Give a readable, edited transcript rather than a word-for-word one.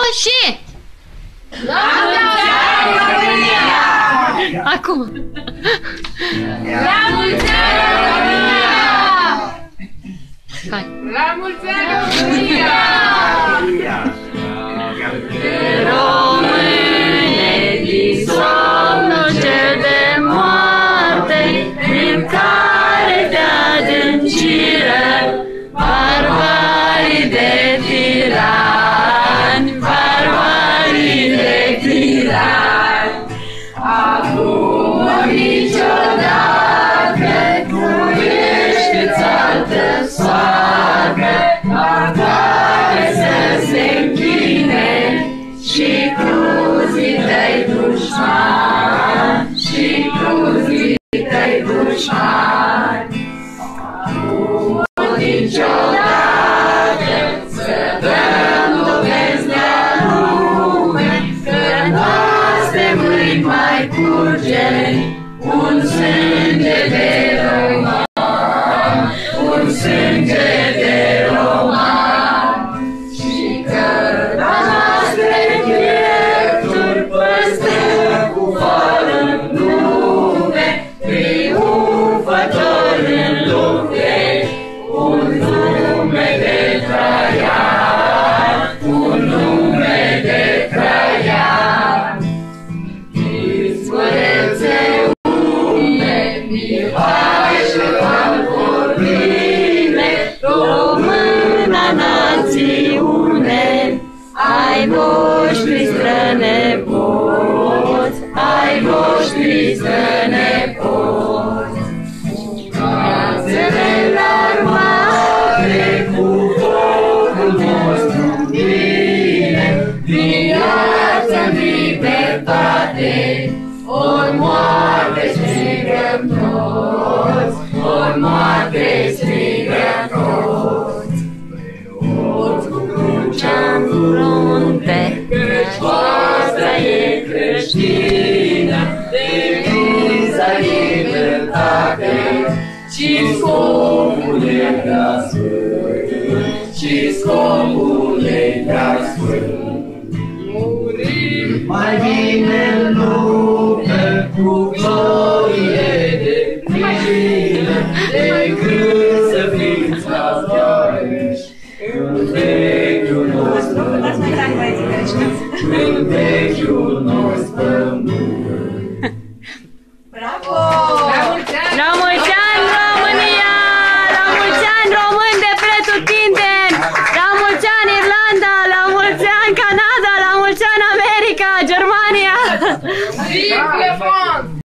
și... La mulți ani, România! Acum. La mulți ani, România! Hai. La mulți ani, România! Române din somnul cel de moarte, prin care te adânciră barbarii de tirani, barbarii de tirani. Acum niciodată nu ești altă soartă, la care să se închine și cruzii tăi dușmani, și cruzii tăi dușmani. Acum niciodată să dăm dovezi de-a lume, că noastre mâini mai curge un sânge de roman, un sânge de roman, și că la noastre piepturi păstrăm cu foc în nume, triumfător în lupte, un nume de Traian, un nume de Traian. Izvorețe ume, mihai și valvorine, româna națiune, ai voștri strănepoți, ai voștri strănepoți. Brațele înarmate cu focul nostru bine, viață-n libertate, ori moarte strigăm toți, ori moarte strigăm toți. Ori cu crucea în frunte, căci voastră e creștină, deviza libertate, și scopul e prea sfânt, și scopul e prea sfânt. Murim mai bine în luptă cu glorie de plină, decât să fiți războiși în vechiul nostru pământ, în vechiul nostru pământ. Bravo! La mulți ani! La mulți ani, România! La mulți ani, români de pretutindeni! La mulți ani, Irlanda! La mulți ani, Canada! La mulți ani, America! Germania! Vive le France!